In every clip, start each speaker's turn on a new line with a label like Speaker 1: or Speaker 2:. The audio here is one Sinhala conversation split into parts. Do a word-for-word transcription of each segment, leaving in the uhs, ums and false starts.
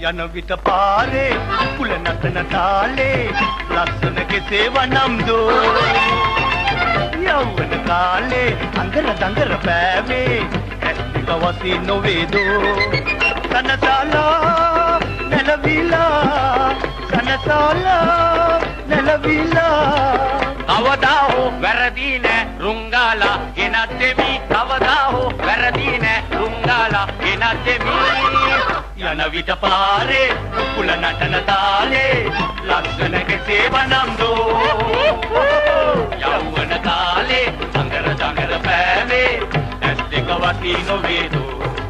Speaker 1: යන විට පාරේ කුල නටන තාලේ ලස්සන කෙසේ වනම්දෝ යෞවන කාලේ අඟර දඟර පෑවේ ඇස්තික වසී නොවේදෝ සනසාලා නැලවිලා සනසාලා නැලවිලා
Speaker 2: කවදා හෝ වැරදි නෑ රුංගාලා ගෙනත් දෙමි කවදා හෝ වැරදි නෑ රුංගාලා ගෙනත් දෙමි යන විට පාරේ කුල නටන තාලේ ලස්සන කෙසේ වනම්දෝ යෞවන කාලේ අඟර දඟර පෑවේ ඇස් දෙක වසී නොවේදෝ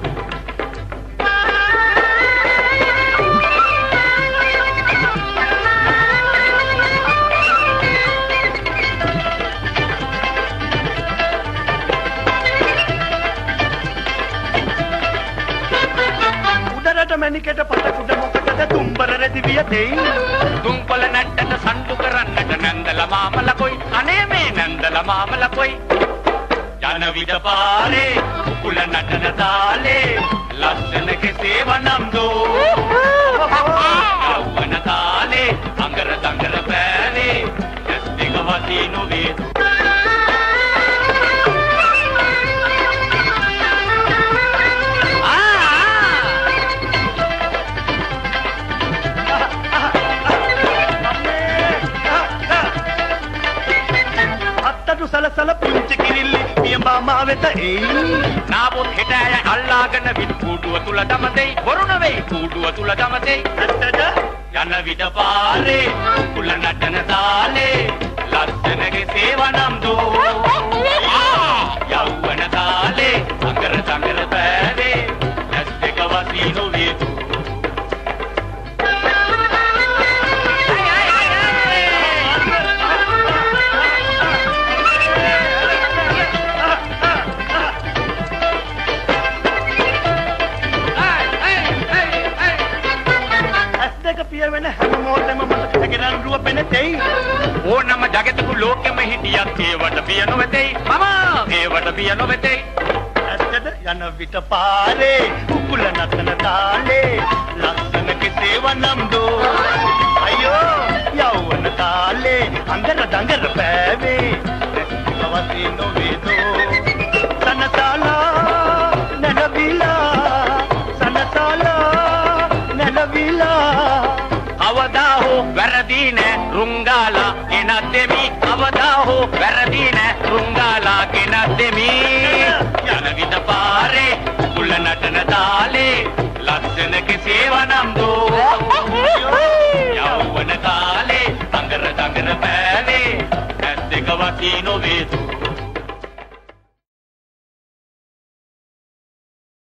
Speaker 1: මැනිකට පට කුඩ මොකටද තුම්බර රෙදි වියතෙයි
Speaker 2: තුම්පල නැට්ටට සම්ඩු කරන්නට නන්දල මාමල කොයි අනේ මේ නන්දල මාමල කොයි යන විට පාරේ කුකුල නටන තාලේ ලස්සන කෙසේ වනම්දෝ යෞවන කාලේ අඟර දඟර පෑවේ ඇස් දෙක වසී නොවේදෝ සලසල පුංචි කිරිල්ලි පියඹා මා වෙත එයි නාබොත් හෙට ඇය අල්ලාගෙන විත් කූඩුව තුල දමතෙයි බොරු නෙවෙයි කූඩුව තුල දමතෙයි ඇත්තද යන විට පාරේ කුල නටන තාලේ ලස්සන කෙසේ වනම්දෝ යෞවන කාලේ අඟර දඟර පෑවේ ඇස් දෙක වසී නොවේදෝ වෙන හැම මොහොතෙම මට හැගෙනන් රුව පෙනෙතෙයි ඕනම జగතක ලෝකෙම හිටියත් ඒවට පිය නොවේතෙයි මම ඒවට පිය නොවේතෙයි ඇත්තද යන විට පාරේ කුකුල නටන තාලේ ලස්සන කෙසේ වනම්දෝ අයියෝ යෞවන කාලේ අඟර දඟර පෑවේ ඇස්තික වසී නොවේදෝ සනසාලා නැලවිලා සනසාලා නැලවිලා කවදා හෝ වැරදි නෑ රුංගාලා ගෙනත් දෙමි කවදා හෝ වැරදි නෑ රුංගාලා ගෙනත් දෙමි යන විට පාරේ කුල නටන තාලේ ලස්සන කෙසේ වනම්දෝ යෞවන කාලේ අඟර දඟර පෑවේ ඇස් දෙක වසී නොවේදෝ